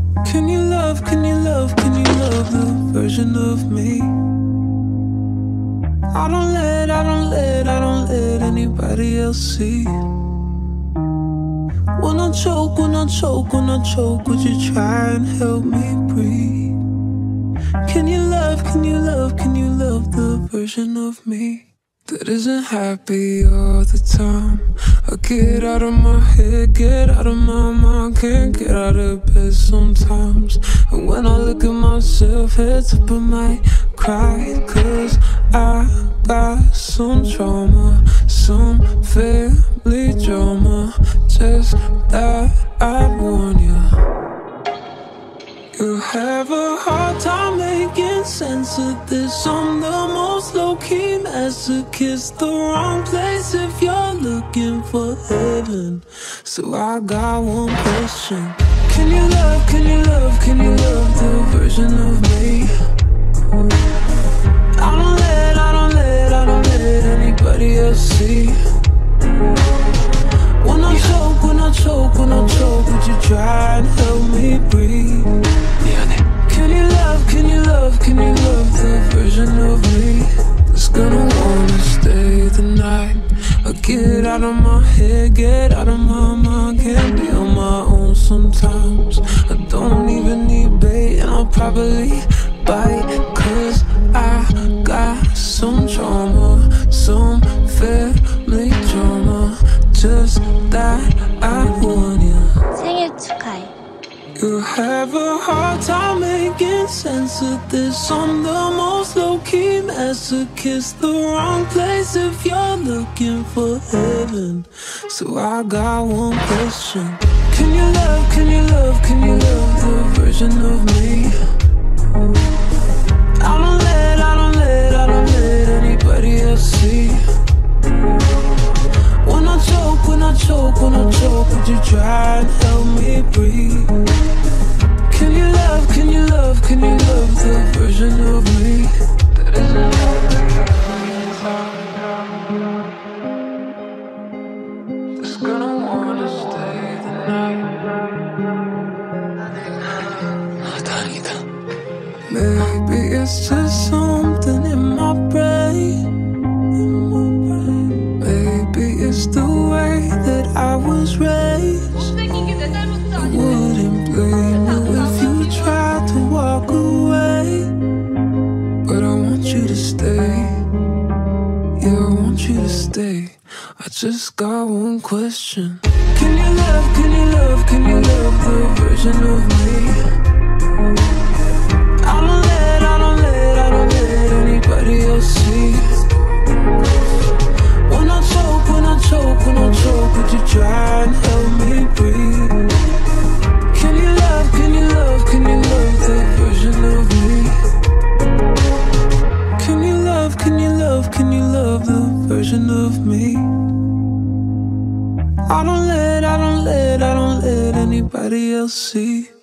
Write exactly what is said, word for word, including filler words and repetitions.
Can you love, can you love, can you love the version of me? I don't let, I don't let, I don't let anybody else see. When I choke, when I choke, when I choke, would you try and help me breathe? Can you love, can you love, can you love the version of me that isn't happy all the time? I get out of my head, get out of my mind, can't get out of bed sometimes. And when I look at myself, heads up I might cry, cause I got some trauma, some family drama. Just that I'd warn you. You have a hard time making sense of this. I'm the most low-key masochist. The wrong place if you're looking for heaven. So I got one question. Can you love, can you love, can you love the version of me? I don't let, I don't let, I don't let anybody else see. When I choke, when I choke, when I choke, would you try and help me breathe? Can you love, can you love, can you love the version of me that's gonna wanna stay the night? I get out of my head, get out of my mind, can't be on my own sometimes. I don't even need bait and I'll probably bite, cause I got some trauma, some family drama. Just that I warn you. 생일 축하해. You have a hard time making sense of this. I'm the most low-key masochist. The wrong place if you're looking for heaven. So I got one question. Can you love, can you love, can you love the version of me? I don't let, I don't let, I don't let anybody else see. When I choke, when I choke, when I choke, would you try and help me breathe? Can you love, can you love, can you love the version of me that isn't that's gonna wanna stay the night? Maybe it's just something in my brain. Maybe it's the way that I was raised. I wouldn't blame you if you tried to walk away, but I want you to stay. Yeah, I want you to stay. I just got one question. Can you love, can you love, can you love the version of me? I don't let, I don't let, I don't let anybody else see. When I choke, when I choke, when I choke, would you try and help me breathe? Can you love, can you love, can you love the version of me? Can you love, can you love, can you love the version of me? I don't let, I don't let, I don't let anybody else see.